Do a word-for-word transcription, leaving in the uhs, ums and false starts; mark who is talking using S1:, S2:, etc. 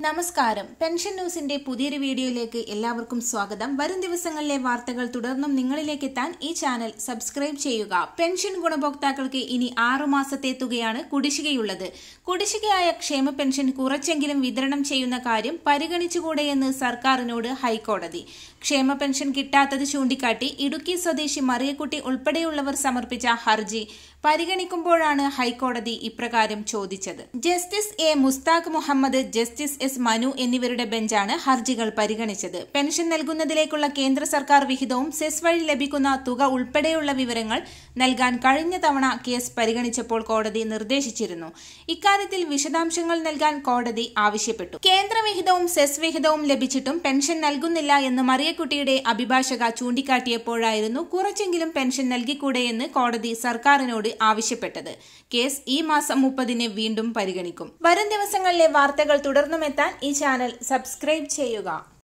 S1: നമസ്കാരം. പെൻഷൻ ന്യൂസിന്റെ പുതിയൊരു വീഡിയോയിലേക്ക് എല്ലാവർക്കും സ്വാഗതം. വരും ദിവസങ്ങളിലെ വാർത്തകൾ തുടർന്നും നിങ്ങളിലേക്ക് എത്താൻ ഈ ചാനൽ സബ്സ്ക്രൈബ് ചെയ്യുക. പെൻഷൻ ഗുണഭോക്താക്കൾക്ക് ഇനി ആറു മാസത്തെ തുകയാണ് കുടിശ്ശികയുള്ളത്. കുടിശ്ശികയായ ക്ഷേമ പെൻഷൻ കുറച്ചെങ്കിലും വിതരണം ചെയ്യുന്ന കാര്യം പരിഗണിച്ചുകൂടെയെന്ന് സർക്കാരിനോട് ഹൈക്കോടതി. ക്ഷേമ പെൻഷൻ കിട്ടാത്തത് ചൂണ്ടിക്കാട്ടി ഇടുക്കി സ്വദേശി മറിയക്കുട്ടി ഉൾപ്പെടെയുള്ളവർ സമർപ്പിച്ച ഹർജി പരിഗണിക്കുമ്പോഴാണ് ഹൈക്കോടതി ഇപ്രകാരം ചോദിച്ചത്. Justice A Mushtaq Muhammad, justice S Manu എന്നിവരുടെ ബെഞ്ചാണ് ഹർജികൾ പരിഗണിച്ചത്. പെൻഷൻ നൽകുന്നതിലേക്കുള്ള കേന്ദ്ര സർക്കാർ വിഹിതവും സെസ് വഴി ലഭിക്കുന്ന തുക ഉൾപ്പെടെയുള്ള വിവരങ്ങൾ നൽകാൻ കഴിഞ്ഞ തവണ കേസ് പരിഗണിച്ചപ്പോൾ കോടതി നിർദ്ദേശിച്ചിരുന്നു. ഇക്കാര്യത്തിൽ വിശദാംശങ്ങൾ നൽകാൻ കോടതി ആവശ്യപ്പെട്ടു. കേന്ദ്ര വിഹിതവും സെസ് വിഹിതവും ലഭിച്ചിട്ടും പെൻഷൻ നൽകുന്നില്ല എന്ന് മറിയക്കുട്ടിയുടെ അഭിഭാഷക ചൂണ്ടിക്കാട്ടിയപ്പോഴായിരുന്നു കുറച്ചെങ്കിലും പെൻഷൻ നൽകിക്കൂടെയെന്ന് കോടതി സർക്കാരിനോട് ആവശ്യപ്പെട്ടത്. കേസ് ഈ മാസം മുപ്പതിന് വീണ്ടും പരിഗണിക്കും. വരും ദിവസങ്ങളിലെ വാർത്തകൾ തുടർന്നുമെത്താൻ ഈ ചാനൽ സബ്സ്ക്രൈബ് ചെയ്യുക.